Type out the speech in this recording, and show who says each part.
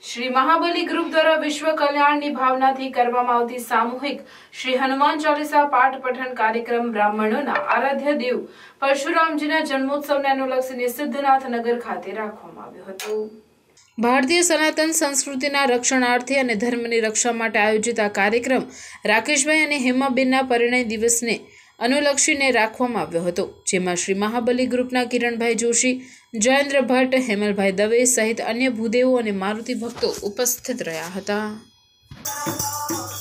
Speaker 1: શ્રી મહાબલી group દ્વારા વિશ્વ કલ્યાણની ભાવનાથી કરવામાં આવતી સામૂહિક શ્રી હનુમાન ચાલીસા પાઠ પઠન કાર્યક્રમ બ્રાહ્મણોના આરાધ્ય દેવ પરશુરામજીના જન્મોત્સવને અનુલક્ષીને સિદ્ધનાથ નગર ખાતે રાખવામાં આવ્યો હતો। ભારતીય સનાતન સંસ્કૃતિના રક્ષણાર્થે અને ધર્મની રક્ષા માટે આયોજિત આ કાર્યક્રમ રાકેશભાઈ અને હેમાબેનના પરિણય દિવસને અનુલક્ષીને રાખવામાં આવ્યો હતો, જેમાં શ્રી મહાબલી ગ્રુપના કિરણભાઈ જોશી, જયેન્દ્ર ભટ્ટ, હેમલભાઈ દવે સહિત અન્ય ભૂદેવો અને મારુતિ ભક્તો ઉપસ્થિત રહ્યા હતા।